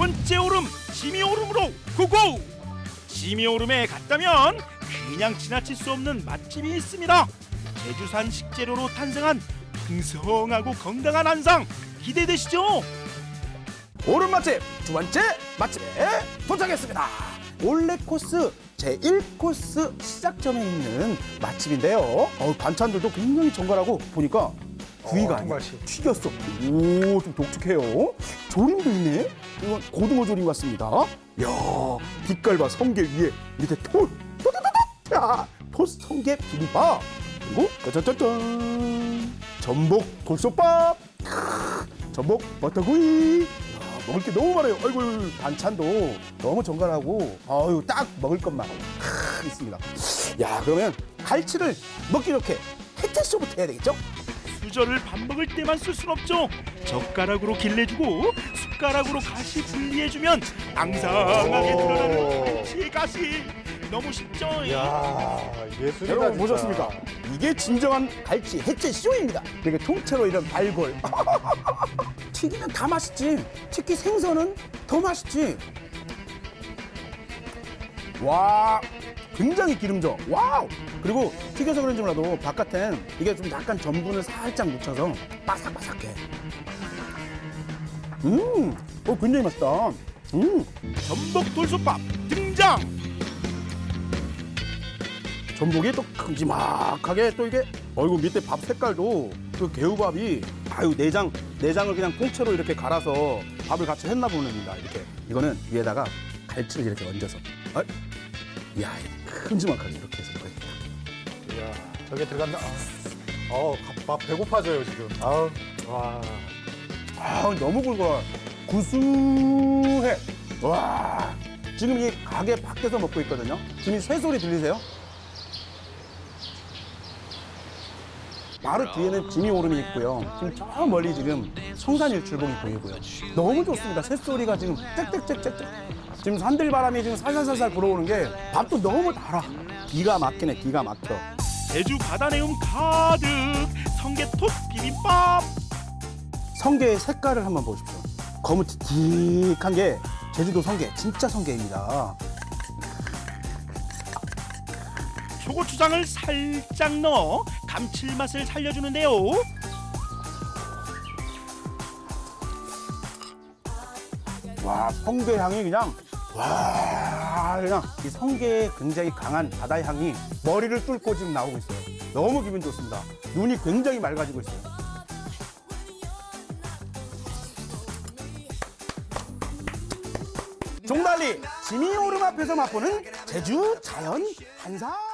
번째 오름 지미오름으로 고고! 지미오름에 갔다면 그냥 지나칠 수 없는 맛집이 있습니다. 제주산 식재료로 탄생한 풍성하고 건강한 한상 기대되시죠? 오름 맛집 두 번째 맛집에 도착했습니다. 올레 코스 제1코스 시작점에 있는 맛집인데요. 반찬들도 굉장히 정갈하고 보니까 구이가 아니라 튀겼어. 오, 좀 독특해요. 조림도 있네. 이건 고등어 조림 같습니다. 이야, 빛깔 성게 위에 밑에 성게 비빔밥. 그리고 짜자자잔 전복 돌솥밥, 전복 버터구이. 먹을 게 너무 많아요. 아이고, 반찬도 너무 정갈하고 아유, 딱 먹을 것만 있습니다. 야, 그러면 갈치를 먹기 좋게 해체쇼부터 해야 되겠죠? 수저를 밥 먹을 때만 쓸 순 없죠. 젓가락으로 길내주고 숟가락으로 가시 분리해주면 앙상하게 드러나는 갈치 가시. 너무 쉽죠? 야, 예술이다. 여러분 진짜. 보셨습니까? 이게 진정한 갈치 해체쇼입니다. 이렇게 통째로 이런 발골. 튀기면 다 맛있지. 특히 생선은 더 맛있지. 와, 굉장히 기름져. 와우. 그리고 튀겨서 그런지 몰라도 바깥엔 이게 좀 약간 전분을 살짝 묻혀서 바삭바삭해. 굉장히 맛있다. 전복 돌솥밥 등장. 전복이 또 큼지막하게 또 이게 어이구 밑에 밥 색깔도 그 개우밥이 아유 내장을 그냥 통째로 이렇게 갈아서 밥을 같이 했나 봅니다. 이렇게 이거는 위에다가 갈치를 이렇게 얹어서 이야 큼지막하게 이렇게 해서 먹어야겠다. 이야, 저게 들어간다. 밥 배고파져요 지금. 아우, 와. 너무 굵어. 구수해. 와, 지금 이 가게 밖에서 먹고 있거든요. 지금 이 쇠소리 들리세요? 바로 뒤에는 지미오름이 있고요. 지금 저 멀리 지금 성산일출봉이 보이고요. 너무 좋습니다. 새소리가 지금 짹짹짹짹. 지금 산들바람이 지금 살살살살 불어오는 게 밥도 너무 달아. 기가 막히네, 기가 막혀. 제주 바다 내음 가득 성게톱 비빔밥. 성게의 색깔을 한번 보십시오. 거무튀틱한 게 제주도 성게, 진짜 성게입니다. 초고추장을 살짝 넣어 감칠맛을 살려주는데요. 와, 성게 향이 그냥 그냥 이 성게의 굉장히 강한 바다 향이 머리를 뚫고 지금 나오고 있어요. 너무 기분 좋습니다. 눈이 굉장히 맑아지고 있어요. 종달리 지미오름 앞에서 맛보는 제주 자연 한상.